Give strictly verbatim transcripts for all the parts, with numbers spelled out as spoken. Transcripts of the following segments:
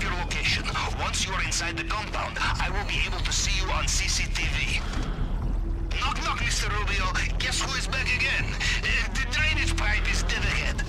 have your location. Once you are inside the compound, I will be able to see you on C C T V. Knock knock, Mister Rubio. Guess who is back again? Uh, the drainage pipe is dead ahead.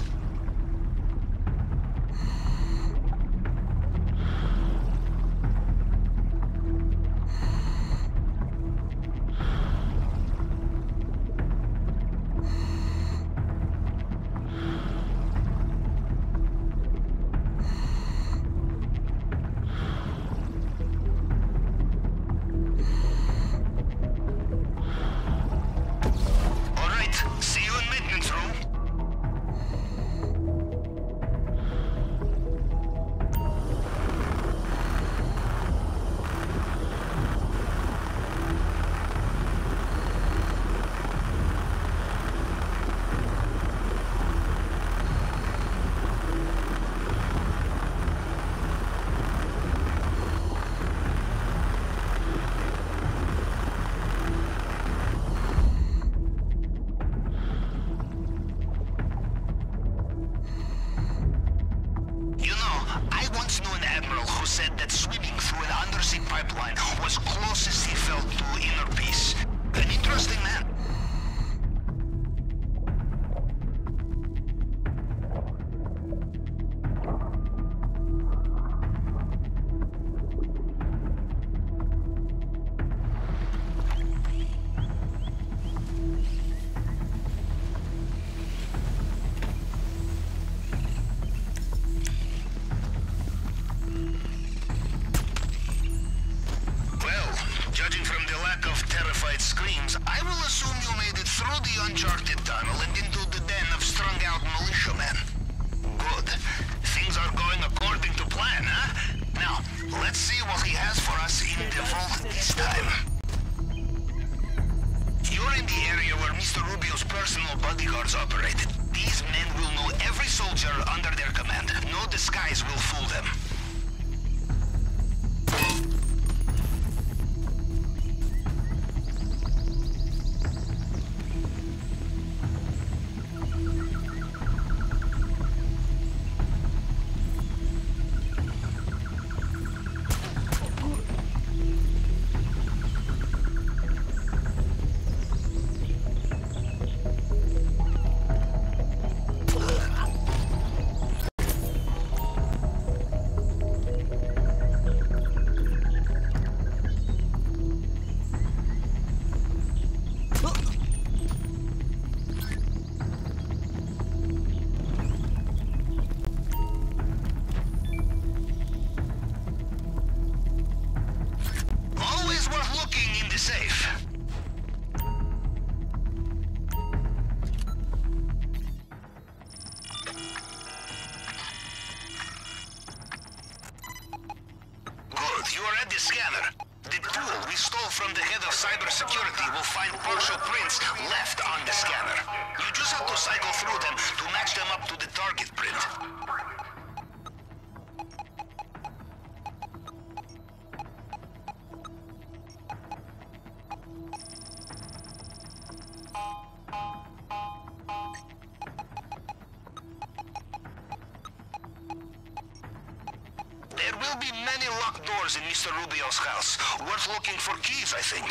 Was closest he felt to inner peace. An interesting man. Judging from the lack of terrified screams, I will assume you made it through the uncharted tunnel and into the den of strung-out militiamen. Good. Things are going according to plan, huh? Now, let's see what he has for us in the vault this time. You're in the area where Mister Rubio's personal bodyguards operated. These men will know every soldier under their command. No disguise will fool them. You are at the scanner. The tool we stole from the head of cybersecurity will find partial prints left on the scanner. You just have to cycle through them to match them up to the target print. There will be many locked doors in Mister Rubio's house. Worth looking for keys, I think.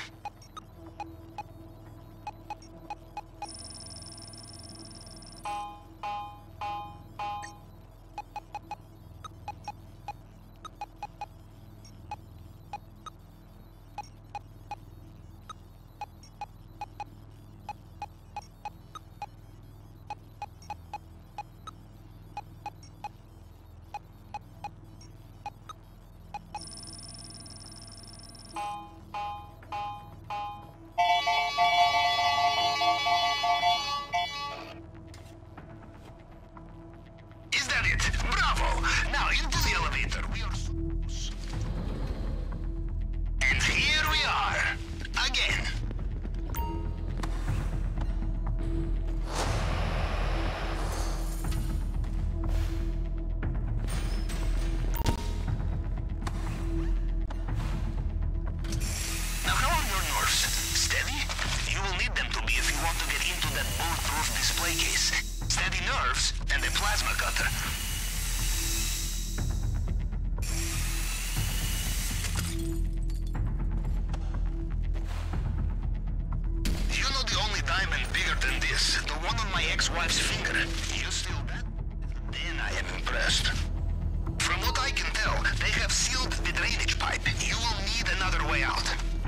Display case, steady nerves, and a plasma cutter. than this. The one on my ex-wife's finger. You steal that? Then I am impressed. From what I can tell, they have sealed the drainage pipe. You will need another way out.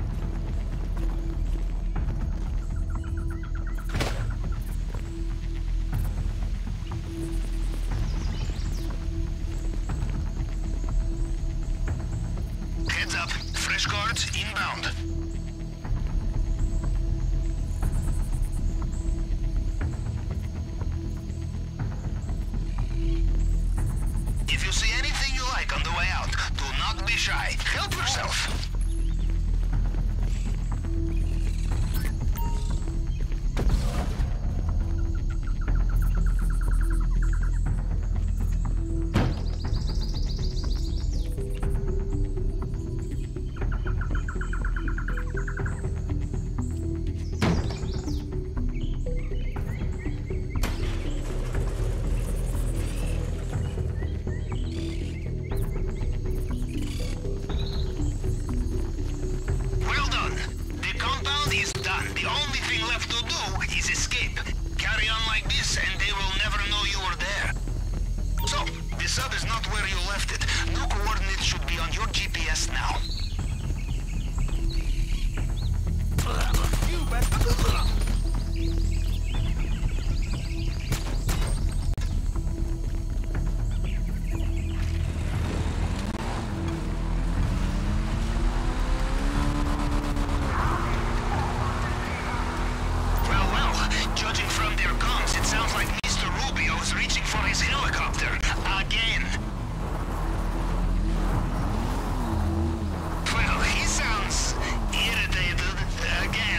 Heads up. Fresh guards inbound. If you see anything you like on the way out, do not be shy. Help yourself. The only thing left to do is escape. Carry on like this and they will never know you were there. So, the sub is not where you left it. New coordinates should be on your G P S now. Judging from their guns, it sounds like Mister Rubio is reaching for his helicopter. Again. Well, he sounds irritated. Again.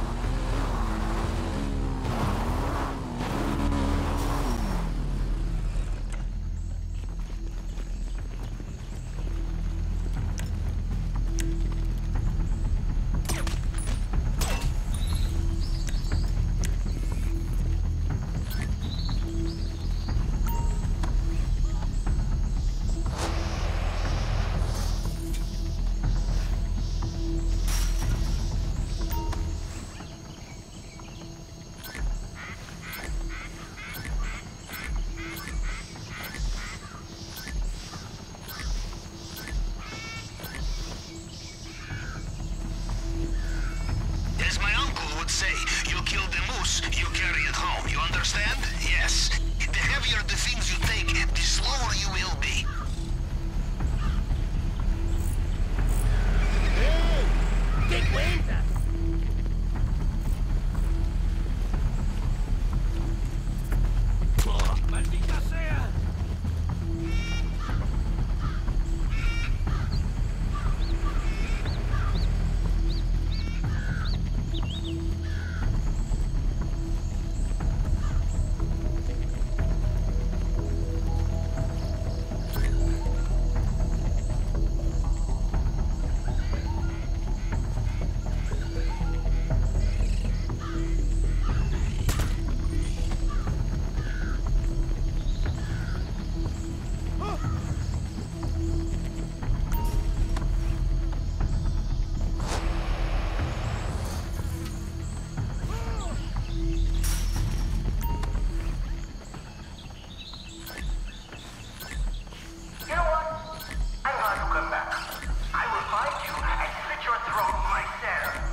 As my uncle would say, you kill the moose, you carry it home. You understand? Yes. The heavier the things you take, the slower you will be. ¡Eh! ¿Qué cuentas? ¡Oh, maldita sea! You know what? I'm glad you come back. I will find you and slit your throat myself.